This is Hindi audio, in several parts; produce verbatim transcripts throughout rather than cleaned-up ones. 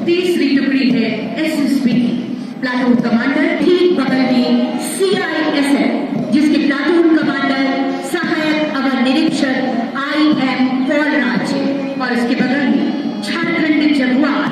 तीसरी टुकड़ी है S S B platoon commander, ठीक बगल में सी आई एस एफ जिसके प्लाटून कमांडर सहायक अवर निरीक्षक आई एम फौलराज और इसके बगल में झारखंड जगुआर।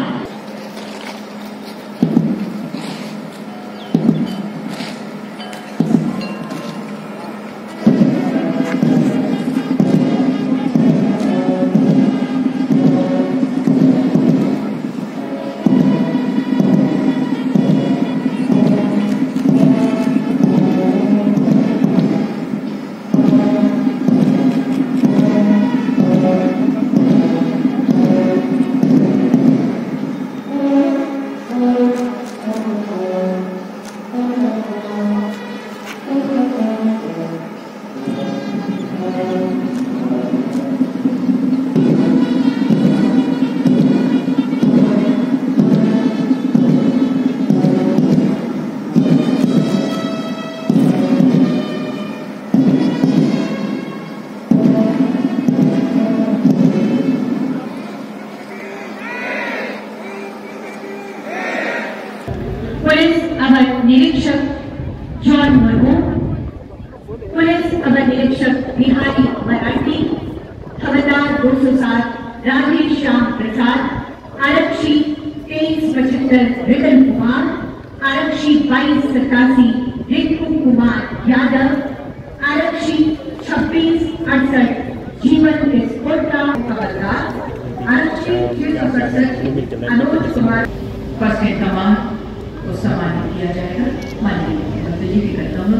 पुलिस अवर निरीक्षक जॉन मुर्मू, पुलिस अवर निरीक्षक बिहारी मराठी, हवलदार दो सौ सात राजेश श्याम प्रसाद, आरक्षी तेईस पचहत्तर रितन कुमार, आरक्षी बाईस सतासी रिंकू कुमार यादव, आरक्षी छब्बीस अड़सठ जीवन एस कोटा हवलदार, आरक्षी छह सौ सड़सठ अनुज कुमार। फर्स्ट कमांड को सम्मानित किया जाएगा। माननीय मंत्री जी भी करता हूँ।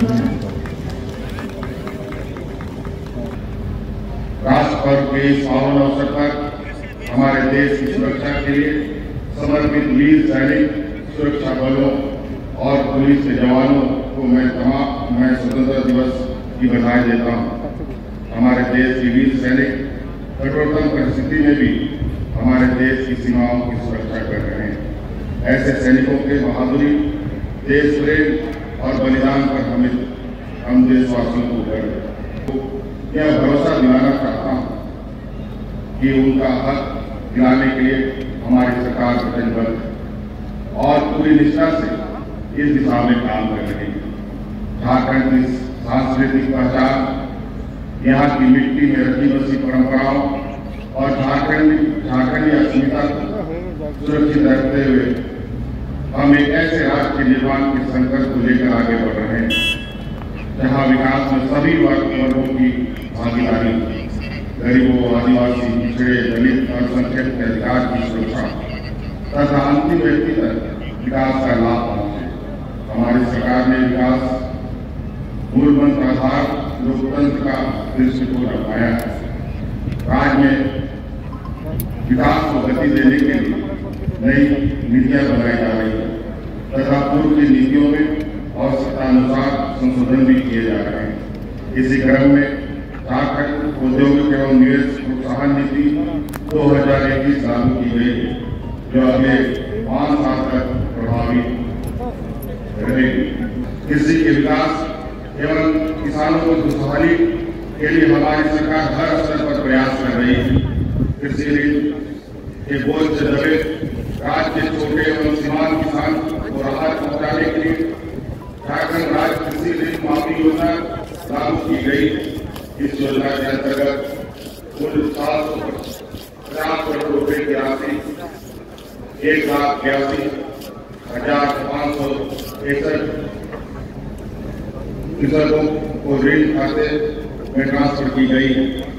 राष्ट्र पर्व के पावन अवसर पर हमारे देश की सुरक्षा के लिए समर्पित वीर सैनिक, सुरक्षा बलों और पुलिस के जवानों को मैं तमाम मैं स्वतंत्रता दिवस की बधाई देता हूँ। हमारे देश के वीर सैनिक कठोरतम परिस्थिति में भी हमारे देश की सीमाओं की सुरक्षा कर रहे हैं। ऐसे सैनिकों के बहादुरी, देश प्रेम और बलिदान पर हमें हम देशवासियों को गर्व यह भरोसा दिलाना चाहता हूँ कि उनका हक दिलाने के लिए हमारी सरकार वचनबद्ध और पूरी निष्ठा से इस दिशा में काम कर रही है। झारखंड की सांस्कृतिक पहचान, यहाँ की मिट्टी में रची बसी परंपराओं और झारखंड झारखंडी अस्मिता को सुरक्षित रखते हुए हम एक ऐसे राष्ट्र के निर्माण के संकल्प को लेकर आगे बढ़ रहे हैं जहां विकास में सभी वर्गों की भागीदारी, गरीबों, आदिवासी, पिछड़े, दलित और संक्षेप के अधिकार की सुरक्षा तथा अंतिम व्यक्ति तक विकास का लाभ पहुंचे। हमारी सरकार ने विकास मूल मंत्र आधार लोकतंत्र का दृष्टिकोण अपनाया है। राज्य में विकास को गति देने के लिए नई नीतियां बनाई जा रही है तथा पूर्व की नीतियों में आवश्यकतानुसार संशोधन भी किए जा रहे हैं। इसी क्रम में झारखंड औद्योगिक एवं निवेश प्रोत्साहन नीति दो हजार इक्कीस लागू की गई है जो अगले पांच साल तक प्रभावी रहेगी। कृषि के विकास एवं किसानों को खुशहाली के लिए हमारी सरकार हर स्तर पर प्रयास कर रही है। कृषि ऋण के बोझ से दबे राज्य के छोटे एवं सीमांत किसान को राहत पहुंचाने के लिए झारखंड राज्य कृषि ऋण माफी योजना लागू की गई। इस योजना के अंतर्गत कुल सात सौ पचास करोड़ रुपए की राशि एक लाख बयासी हजार पाँच सौ इकसठ कृषकों को ऋण खाते में ट्रांसफर की गई।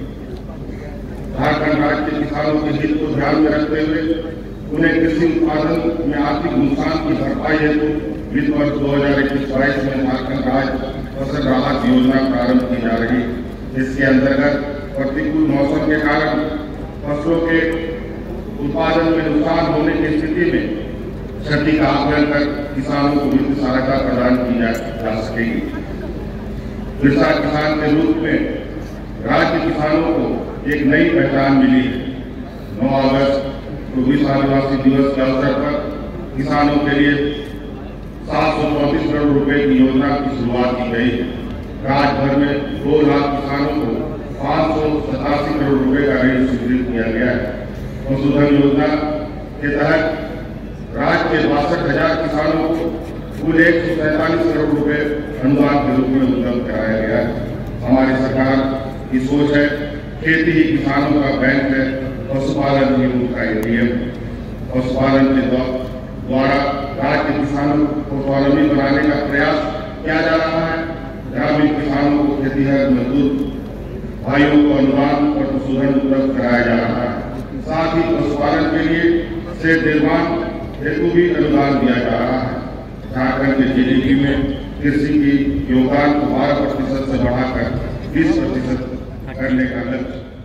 झारखंड राज्य के किसानों के हित को ध्यान में रखते हुए उन्हें कृषि उत्पादन में आर्थिक नुकसान की भरपाई हेतु वित्त वर्ष दो हजार इक्कीस बाईस में झारखंड राज्य फसल राहत योजना प्रारंभ की जा रही है। इसके अंतर्गत प्रतिकूल मौसम के कारण फसलों के उत्पादन में नुकसान होने की स्थिति में क्षति का आकलन कर किसानों को वित्तीय सहायता प्रदान की जा, जा सकेगी। विशा किसान के रूप में राज्य किसानों को एक नई पहचान मिली है। नौ अगस्त को विश्व आदिवासी दिवस के अवसर पर किसानों के लिए सात सौ चौंतीस करोड़ रुपए की योजना की शुरुआत की गई। राज्य भर में दो लाख किसानों को पाँच सौ सतासी करोड़ रुपए का ऋण स्वीकृत किया गया है। पशुधन योजना के तहत राज्य के बासठ हजार किसानों को कुल एक सौ सैंतालीस करोड़ रुपए अनुदान के रूप में उपलब्ध कराया गया है। हमारी सरकार की सोच है खेती ही किसानों का बैंक है, पशुपालन ही उनका एटीएम। पशुपालन के द्वारा राज्य के किसानों को स्वावलंबी बनाने का प्रयास किया जा रहा है। ग्रामीण किसानों को खेतीहर मजदूर भाइयों को अनुदान और पशुधन उपलब्ध कराया जा रहा है। साथ ही पशुपालन के लिए शेड निर्माण हेतु भी अनुदान दिया जा रहा है। झारखंड के जीडीपी में कृषि की योगदान को बारह प्रतिशत से बढ़ाकर बीस प्रतिशत करने का लक्ष्य